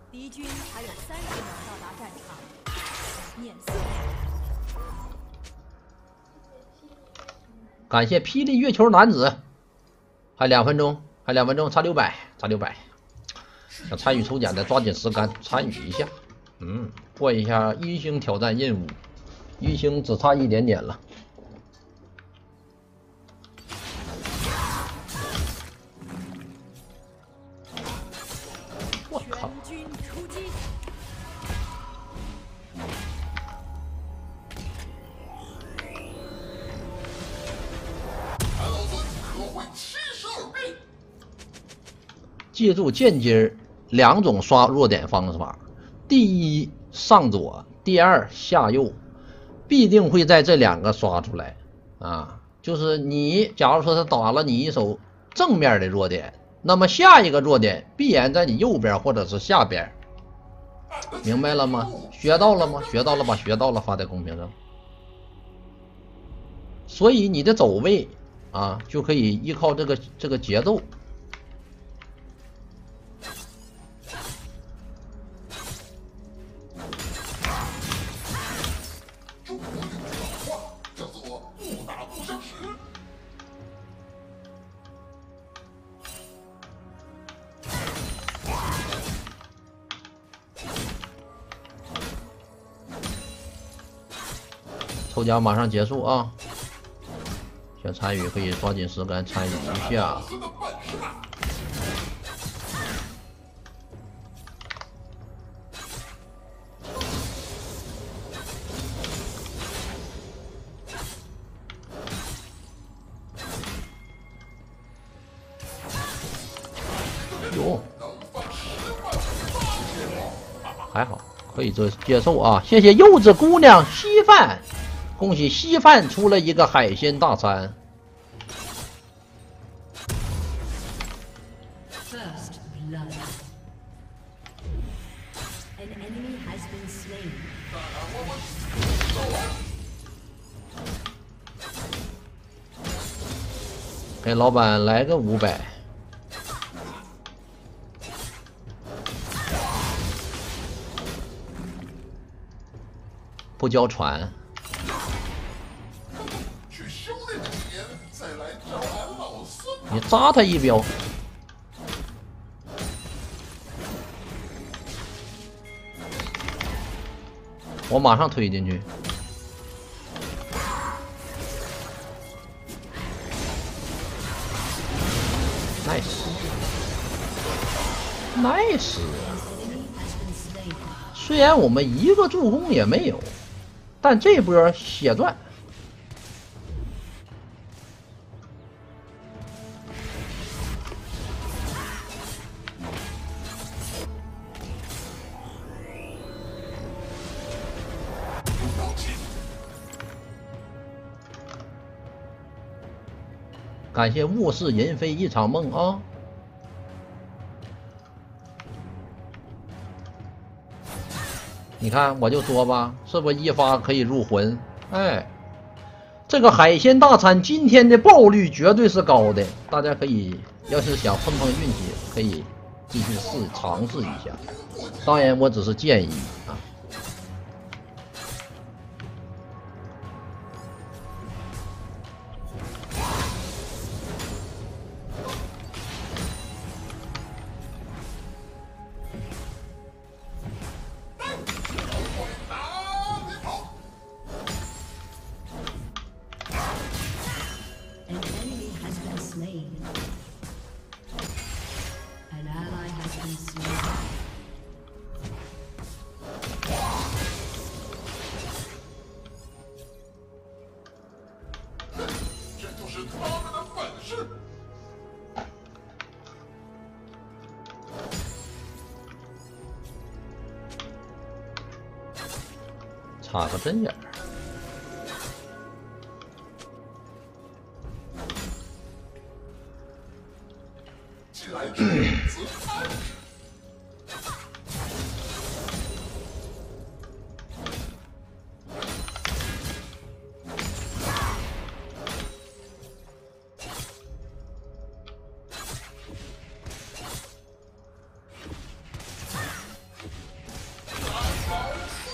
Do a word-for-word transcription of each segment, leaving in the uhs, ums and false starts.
敌军还有三十秒到达战场，免四。 感谢霹雳月球男子，还两分钟，还两分钟，差六百，差六百。想参与抽奖的抓紧时间参与一下，嗯，过一下一星挑战任务，一星只差一点点了。我靠！ 全军出击！ 记住剑姬两种刷弱点方法：第一上左，第二下右，必定会在这两个刷出来啊。就是你假如说他打了你一手正面的弱点，那么下一个弱点必然在你右边或者是下边，明白了吗？学到了吗？学到了吧？学到了，发在公屏上。所以你的走位啊，就可以依靠这个这个节奏。抽奖马上结束啊！想参与可以抓紧时间参与一下。有，还好可以接接受啊！谢谢柚子姑娘稀饭。恭喜稀饭出了一个海鲜大餐。给老板来个五百。不交船。你扎他一镖，我马上推进去。nice，nice。虽然我们一个助攻也没有，但这波血赚。感谢卧室人非一场梦啊！你看，我就说吧，是不是一发可以入魂？哎，这个海鲜大餐今天的爆率绝对是高的，大家可以要是想碰碰运气，可以继续试尝试一下。当然，我只是建议啊。插个针眼儿。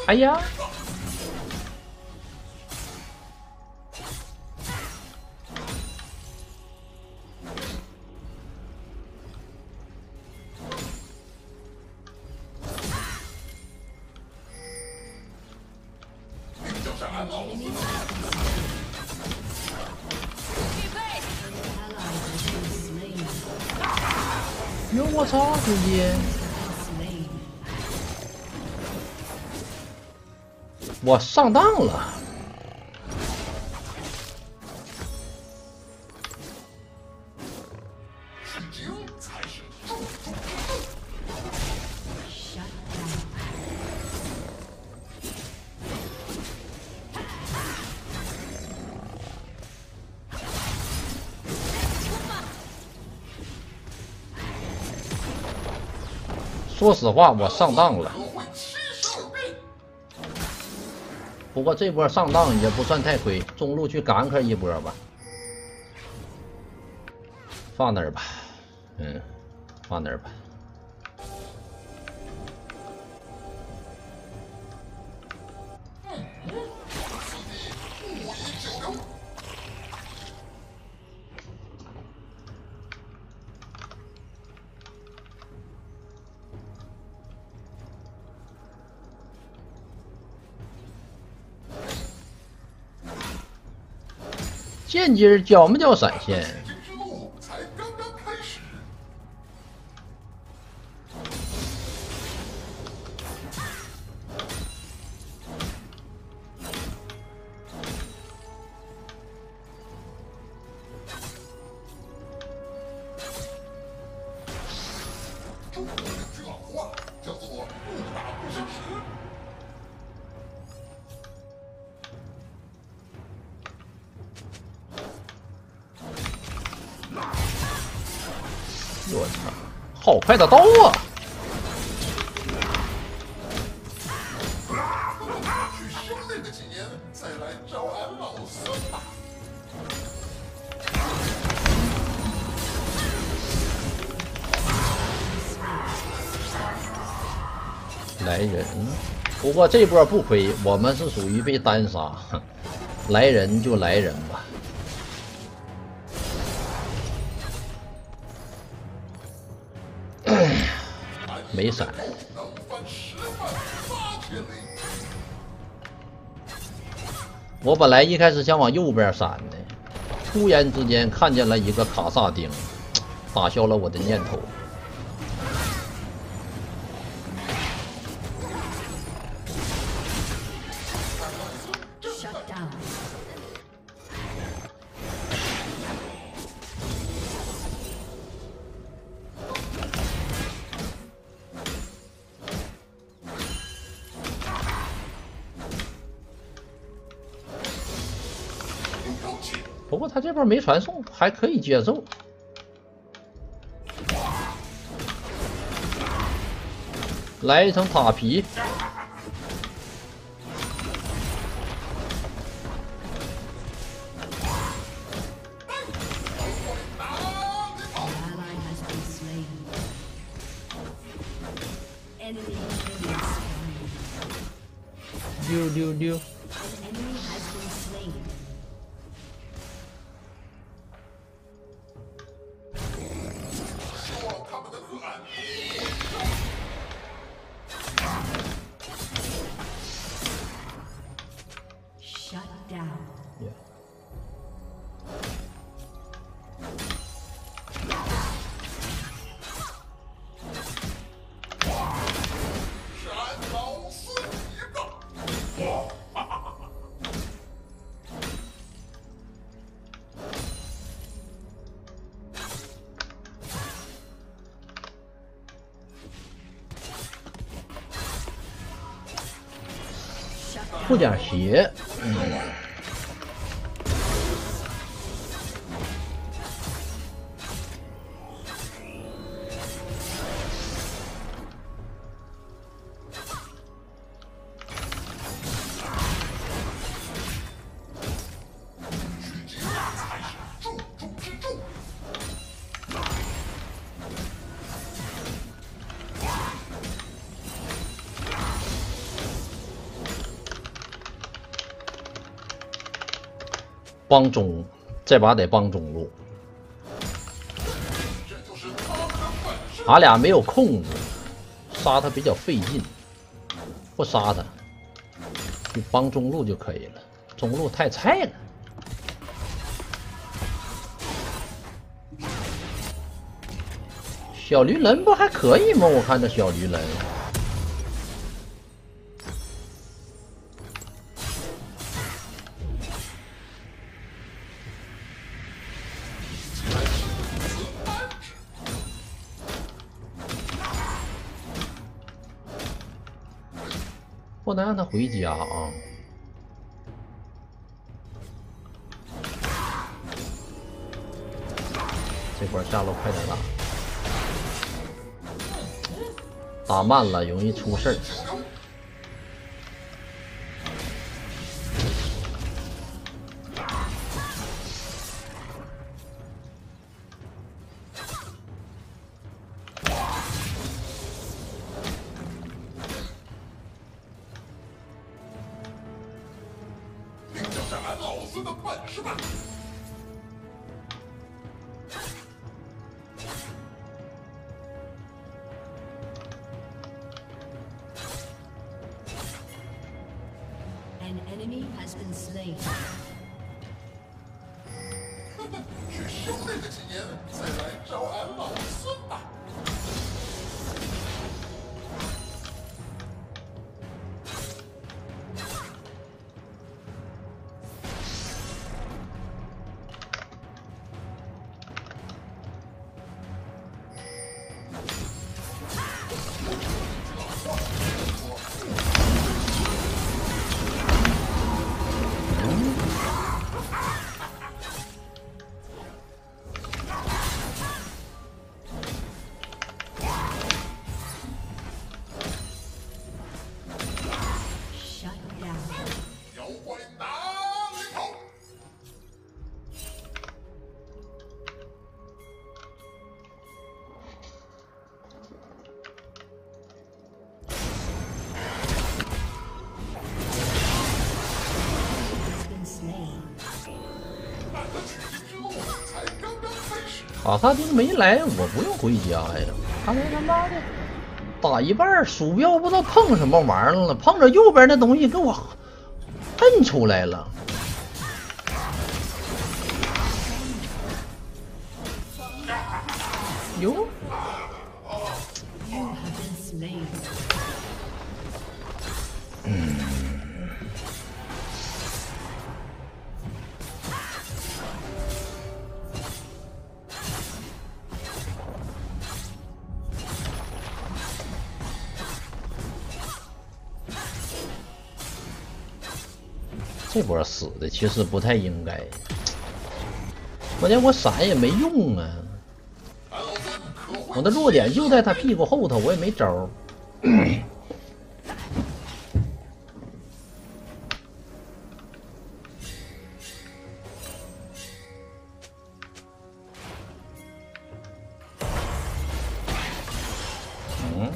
哎呀！哟，我操，兄弟！我上当了。说实话，我上当了。不过这波上当也不算太亏，中路去干克一波吧。放那儿吧，嗯，放那儿吧。剑姬叫没叫闪现？我操，好快的刀啊！来人，不过这波不亏，我们是属于被单杀，来人就来人吧。没闪，我本来一开始想往右边闪的，突然之间看见了一个卡萨丁，打消了我的念头。不过他这波没传送，还可以接受。来一层塔皮，溜溜溜。护点鞋，嗯。 帮中，这把得帮中路。俺俩没有控制，杀他比较费劲，不杀他，就帮中路就可以了。中路太菜了。小驴人不还可以吗？我看这小驴人。不能让他回家啊！这波下路快点打，打慢了容易出事儿。 老子的本事吧！ An enemy has been slain. 是兄弟的纪念，再来找俺老孙吧！ 卡萨丁没来，我不用回家呀。刚才他妈的打一半，鼠标不知道碰什么玩意儿了，碰着右边那东西给我摁出来了。哟，嗯。 这波死的其实不太应该，关键我闪也没用啊！我的弱点就在他屁股后头，我也没招。嗯。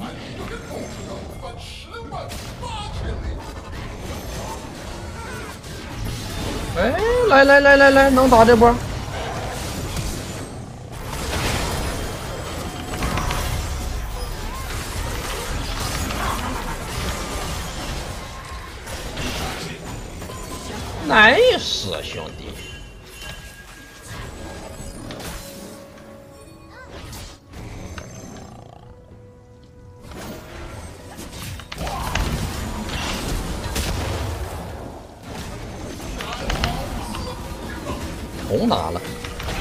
哎，来来来来来，能打这波？nice， 兄弟！红拿了。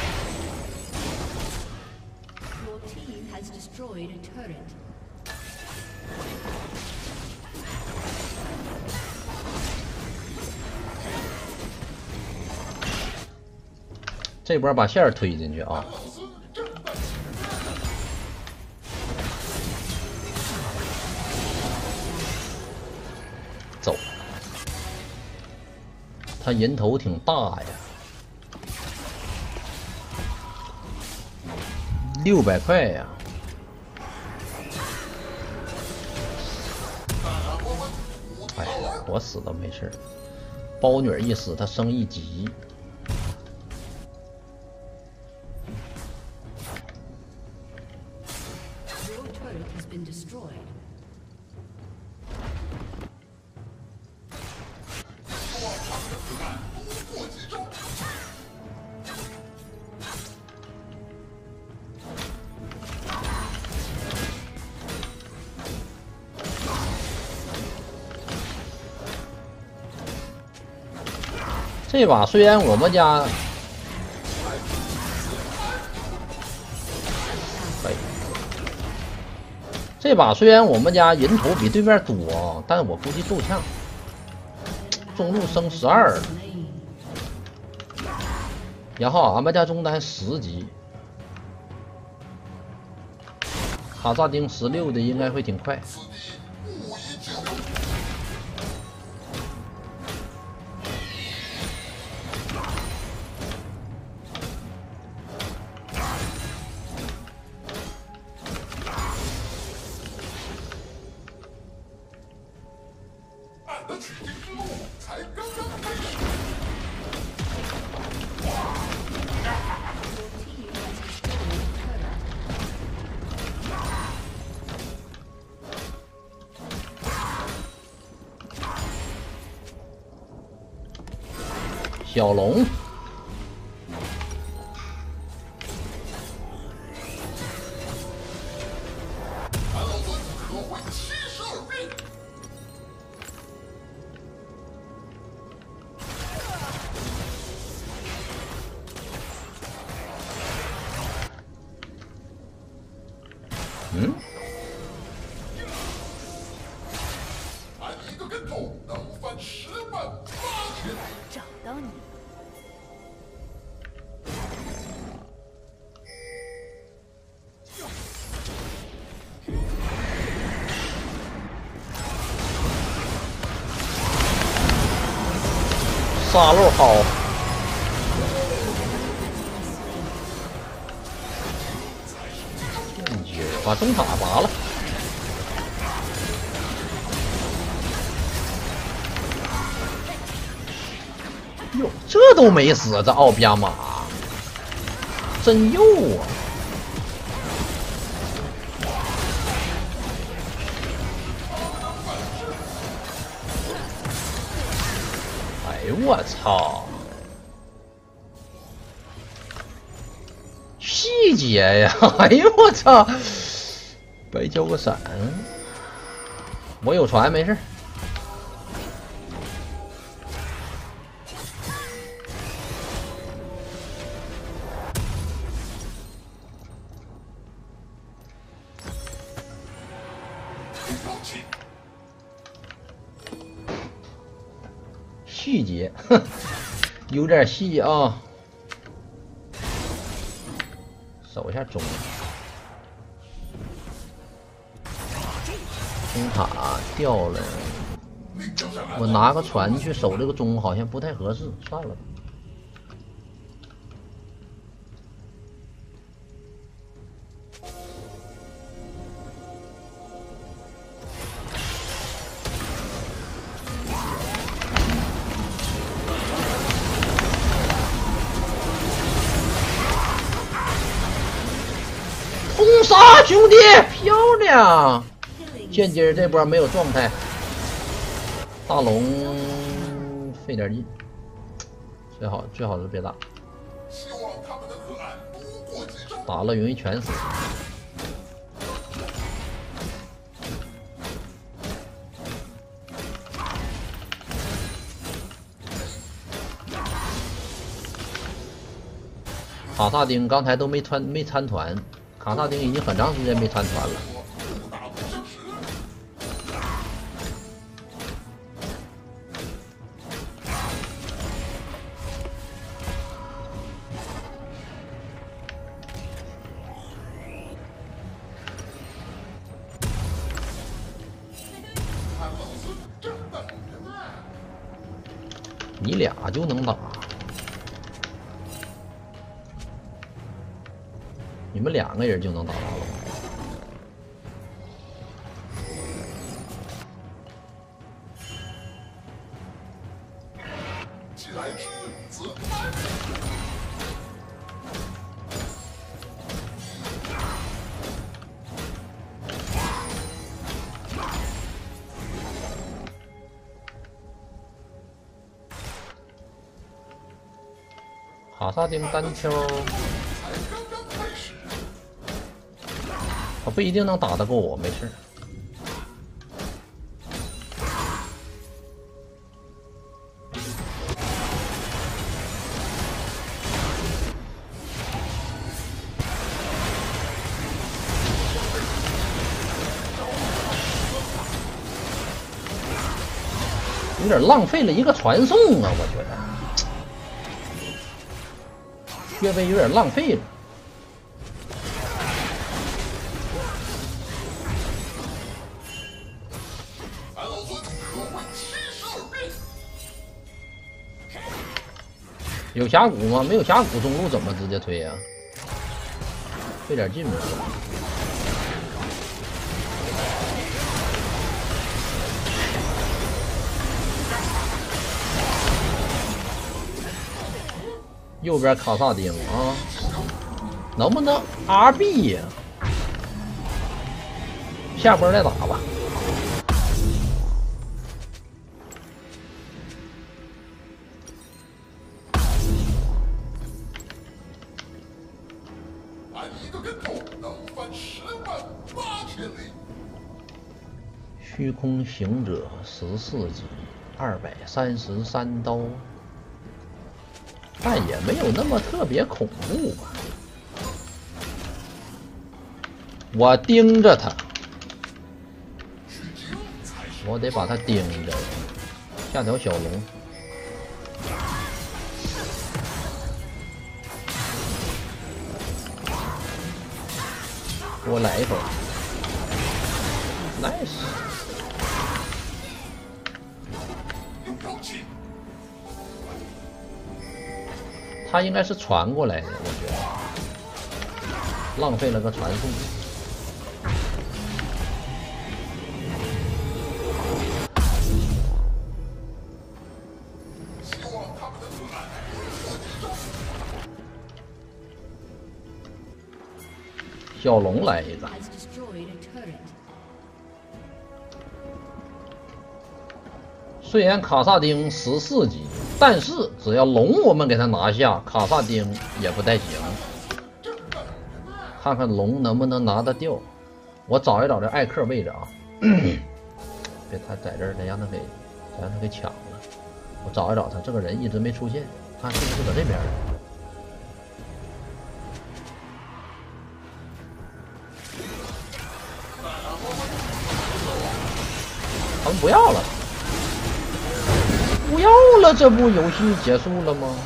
这波把线儿推进去啊！走，他人头挺大呀。 六百块呀！哎呀，我死了没事，包女一死，他生一急。 这把虽然我们家，哎，这把虽然我们家人头比对面多，但我估计够呛。中路升十二了，然后俺们家中单十级，卡萨丁十六的应该会挺快。小龙，嗯？ 俺一个跟头能翻十万八千里。 找到你。 杀戮好，剑诀把中塔拔了。哟，这都没死，这奥比亚马真幼啊！哎呦我操！细节呀！哎呦我操！白交个闪，我有船没事。细节，哼，有点细啊。守一下中，中塔掉了。我拿个船去守这个中，好像不太合适，算了吧。轰杀兄弟，漂亮！剑姬这波没有状态，大龙费点劲，最好最好是别打，打了容易全死。卡萨丁刚才都没参没参团。卡萨丁已经很长时间没参团了。你俩就能打？你们两个人就能打大龙？ 既来之则卡萨丁单挑，他不一定能打得过我，没事。 有点浪费了一个传送啊，我觉得略微有点浪费了。 俺老孙可会七十二变。 有峡谷吗？没有峡谷，中路怎么直接推啊？费点劲吧。右边卡萨丁啊，能不能 R B 呀？下波再打吧。 俺一个跟头能翻十万八千里。 虚空行者十四级，二百三十三刀。但也没有那么特别恐怖吧。我盯着他，我得把他盯着。下条小龙，给我来一口 ，nice。他应该是传过来的，我觉得浪费了个传送。小龙来一个，虽然卡萨丁十四级。但是只要龙我们给他拿下，卡萨丁也不太行。看看龙能不能拿得掉。我找一找这艾克位置啊，别他在这儿，得让他给让他给抢了。我找一找他，这个人一直没出现，看是不是搁这边。他们不要了。不要了，这不游戏结束了吗？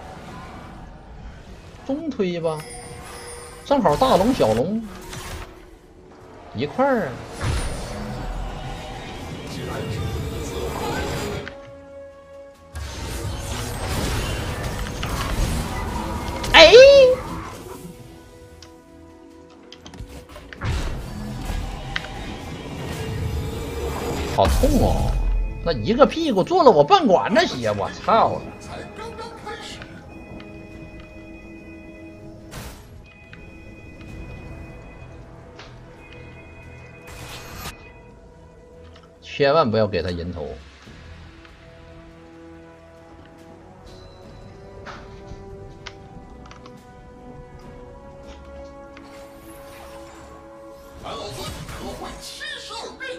中推吧，正好大龙小龙一块儿啊。哎，好痛哦！那一个屁股坐了我半管子血，我操了！ 才刚刚开始。 千万不要给他人头。 俺老孙可会七十二变。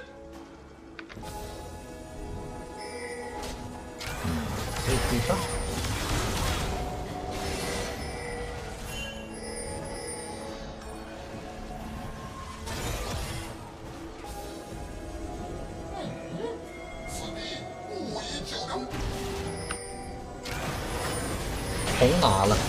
可以推上。 此地物以久留。 红拿了。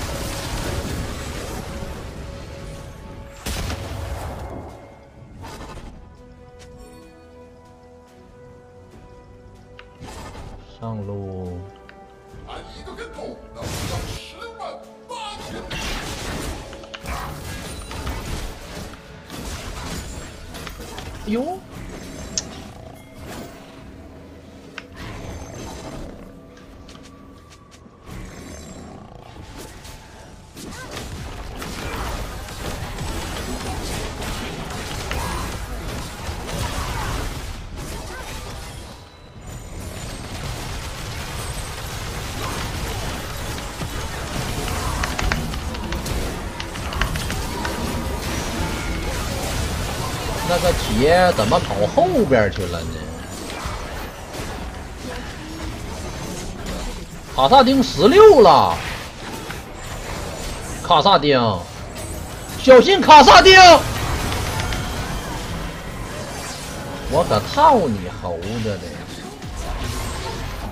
上路。 俺一个跟头能上十万八千里。 哟，那个铁怎么跑后边去了呢？卡萨丁十六了，卡萨丁，小心卡萨丁！我可操你猴子的！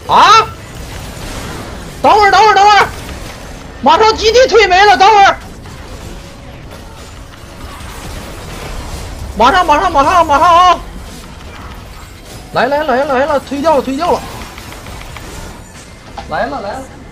啊！等会儿，等会儿，等会儿，马上基地推没了，等会儿，马上，马上，马上，马上啊！来来来来了，推掉了，推掉了，来了来了。